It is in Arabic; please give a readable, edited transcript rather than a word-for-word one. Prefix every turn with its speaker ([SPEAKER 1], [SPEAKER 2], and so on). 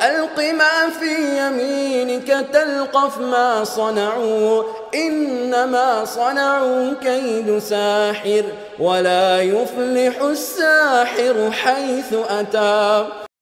[SPEAKER 1] ألق ما في يمينك تلقف ما صنعوا إنما صنعوا كيد ساحر ولا يفلح الساحر حيث أتى.